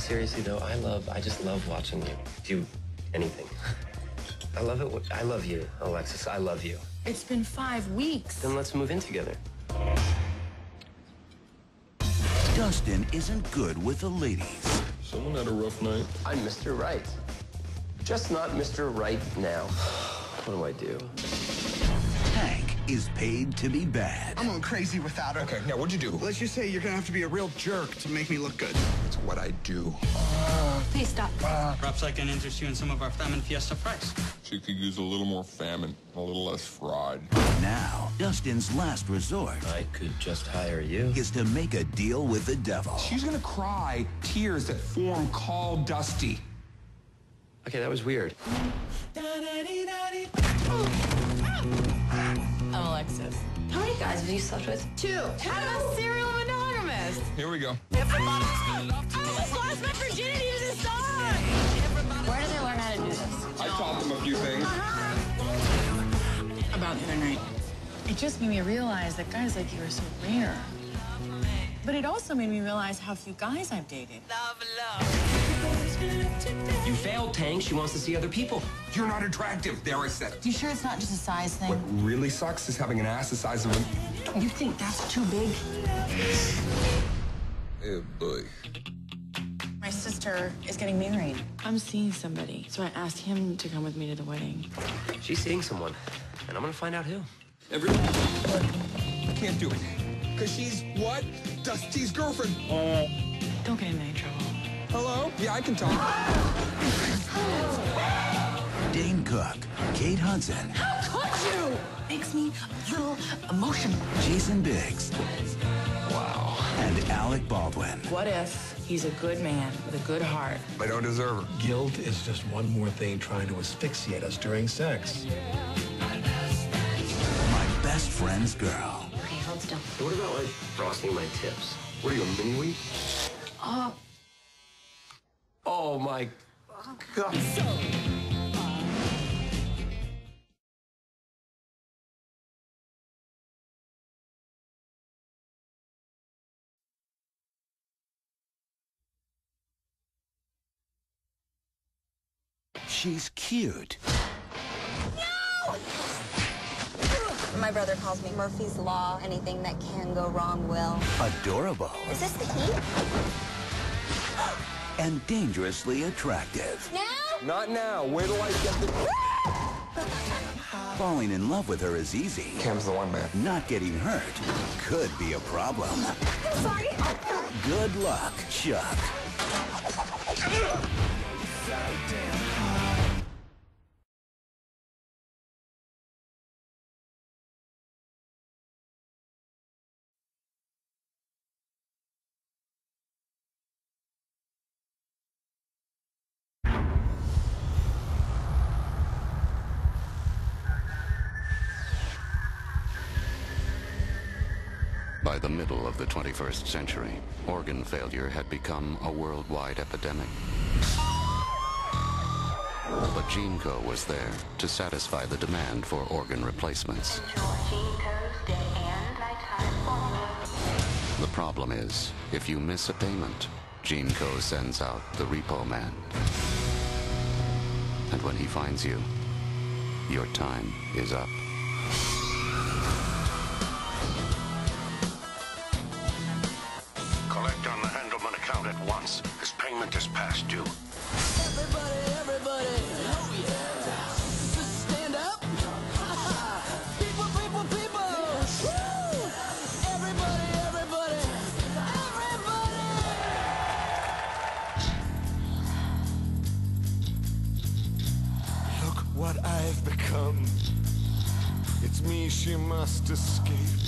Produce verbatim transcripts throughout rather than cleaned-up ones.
Seriously, though, I love, I just love watching you do anything. I love it. I love you, Alexis. I love you. It's been five weeks. Then let's move in together. Dustin isn't good with the ladies. Someone had a rough night. I'm Mister Right. Just not Mister Right now. What do I do? Hank is paid to be bad. I'm going crazy without her. Okay, now what'd you do? Let's just say you're gonna have to be a real jerk to make me look good. It's what I do. Please stop. Perhaps I can interest you in some of our Famine Fiesta fries. She could use a little more famine, a little less fried. Now, Dustin's last resort I could just hire you. is to make a deal with the devil. She's gonna cry tears that form call Dusty. Okay, that was weird. I'm Alexis. How many guys have you slept with? Two. I'm a serial monogamist. Here we go. I almost lost my virginity to this dog. Where do they learn how to do this? I taught them a few things. About the other night, it just made me realize that guys like you are so rare. But it also made me realize how few guys I've dated. Love, love. You failed, Tang. She wants to see other people. You're not attractive, there I said it. You sure it's not just a size thing? What really sucks is having an ass the size of a... You think that's too big? Oh, boy. My sister is getting married. I'm seeing somebody, so I asked him to come with me to the wedding. She's seeing someone, and I'm gonna find out who. Everyone... I can't do it. Because she's what? Dusty's girlfriend. Uh, Don't get in any trouble. Hello? Yeah, I can talk. Dane Cook, Kate Hudson, How could you? Makes me a little emotional. Jason Biggs, Wow. and Alec Baldwin. What if he's a good man with a good heart? I don't deserve her. Guilt is just one more thing trying to asphyxiate us during sex. My best friend's girl. Okay, hold still. What about, like, frosting my tips? What are you, a mini-wheat? Uh, oh, my God. She's cute. My brother calls me Murphy's Law. Anything that can go wrong will. Adorable. Is this the heat? And dangerously attractive. Now? Not now. Wait till I get the... Falling in love with her is easy. Cam's the one, man. Not getting hurt could be a problem. Sorry. Good luck, Chuck. By the middle of the twenty-first century, organ failure had become a worldwide epidemic. But GeneCo was there to satisfy the demand for organ replacements. The problem is, if you miss a payment, GeneCo sends out the repo man. And when he finds you, your time is up. Collect on the Handelman account at once. This payment is past due. Everybody, everybody, oh yeah. Stand up. People, people, people. Woo! Everybody, everybody, everybody. Look what I've become. It's me she must escape.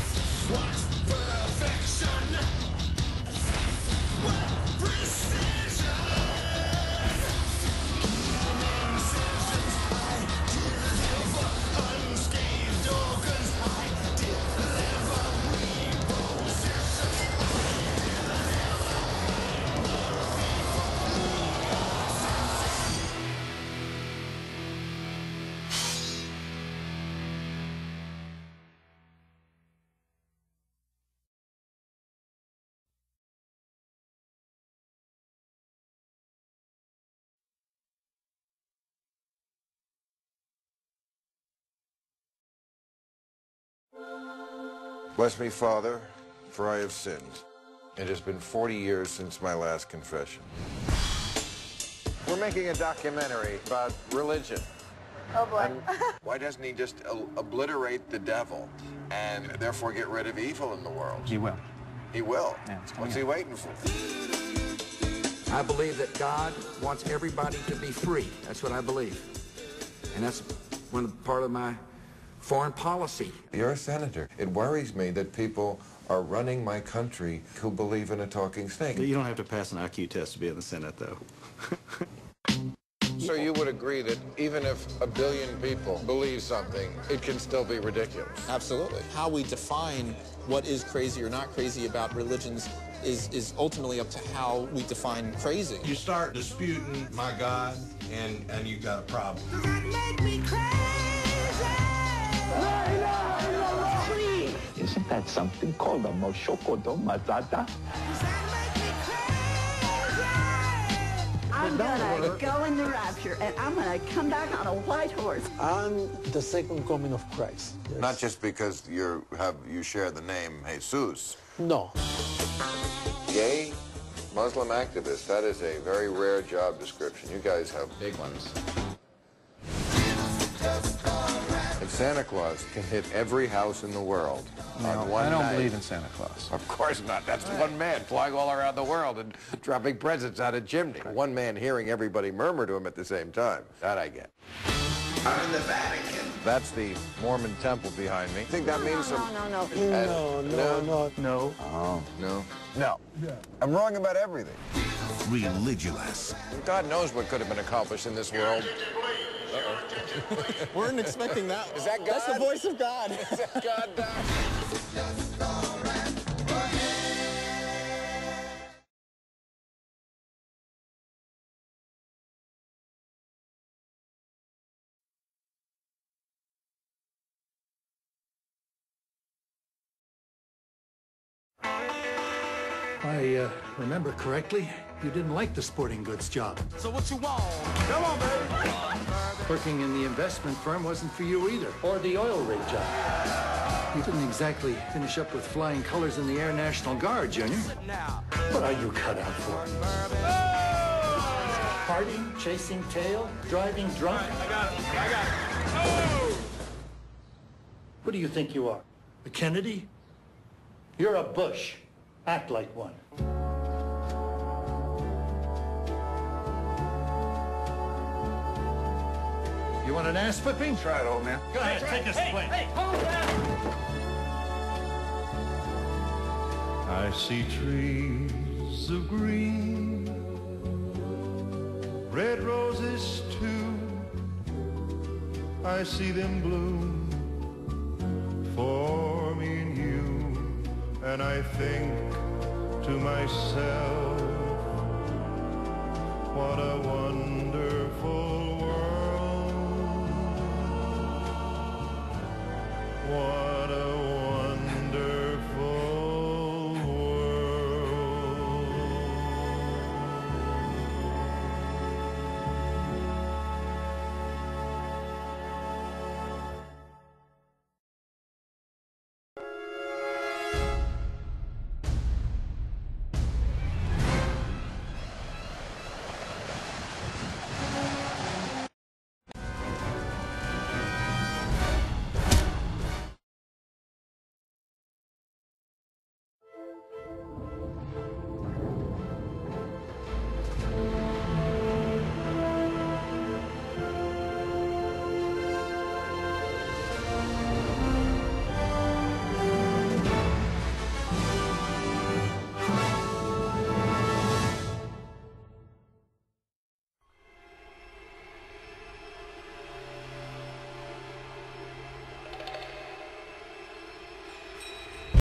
What perfection? What precision? Bless me, Father, for I have sinned. It has been forty years since my last confession. We're making a documentary about religion. Oh boy. Why doesn't he just obliterate the devil and therefore get rid of evil in the world? He will. He will? Yeah, What's he waiting for? I believe that God wants everybody to be free. That's what I believe. And that's one part of my foreign policy. You're a senator. It worries me that people are running my country who believe in a talking snake. You don't have to pass an I Q test to be in the Senate, though. So you would agree that even if a billion people believe something, it can still be ridiculous? Absolutely. How we define what is crazy or not crazy about religions is, is ultimately up to how we define crazy. You start disputing my God, and, and you got a problem. Isn't that something called a Moshoko do Mazada? I'm gonna go in the rapture, and I'm gonna come back on a white horse. I'm the second coming of Christ. Yes. Not just because you have you share the name Jesus. No. Gay Muslim activist, that is a very rare job description. You guys have big ones. And Santa Claus can hit every house in the world No, on one I don't night. believe in Santa Claus. Of course not. That's one man flying all around the world and dropping presents out of chimney. One man hearing everybody murmur to him at the same time. That I get. I'm in the Vatican. That's the Mormon temple behind me. I think that No, means no, some... no, no, no. No, no, no. No. Oh. No. No. I'm wrong about everything. Religulous. God knows what could have been accomplished in this world. Uh-oh. Weren't expecting that. Is that God? That's the voice of God. Is that God, Doc? If I uh, remember correctly, you didn't like the sporting goods job. So what you want? Come on, baby. Working in the investment firm wasn't for you either, or the oil rig job. You didn't exactly finish up with flying colors in the Air National Guard, Junior. What are you cut out for? Partying, chasing tail, driving drunk? I got it. I got it. Oh! What do you think you are? A Kennedy? You're a Bush. Act like one. You want an ass whipping? Try it, old man. Go ahead, take us away. Hey, hold that. I see trees of green, red roses too. I see them bloom for me and you, and I think to myself, what a wonderful world. What